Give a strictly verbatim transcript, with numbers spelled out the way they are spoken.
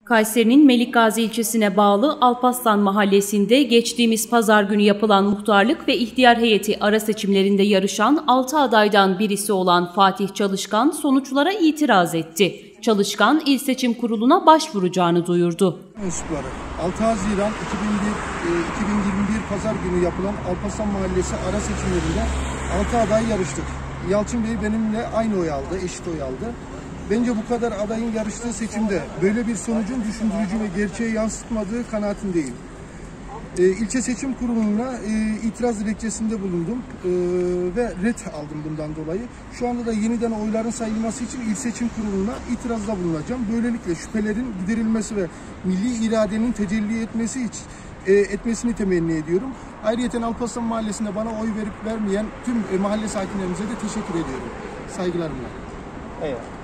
Kayseri'nin Melikgazi ilçesine bağlı Alparslan Mahallesi'nde geçtiğimiz pazar günü yapılan muhtarlık ve ihtiyar heyeti ara seçimlerinde yarışan altı adaydan birisi olan Fatih Çalışkan sonuçlara itiraz etti. Çalışkan İl Seçim Kurulu'na başvuracağını duyurdu. Mensupları altı Haziran iki bin yirmi bir pazar günü yapılan Alparslan Mahallesi ara seçimlerinde altı aday yarıştık. Yalçın Bey benimle aynı oy aldı, eşit oy aldı. Bence bu kadar adayın yarıştığı seçimde böyle bir sonucun düşündürücü ve gerçeği yansıtmadığı kanaatindeyim. E, İlçe Seçim Kurulu'na e, itiraz dilekçesinde bulundum e, ve ret aldım bundan dolayı. Şu anda da yeniden oyların sayılması için İl Seçim Kurulu'na itirazda bulunacağım. Böylelikle şüphelerin giderilmesi ve milli iradenin tecelli etmesi için e, etmesini temenni ediyorum. Ayrıca Alparslan Mahallesi'nde bana oy verip vermeyen tüm e, mahalle sakinlerimize de teşekkür ediyorum. Saygılarımla. Evet.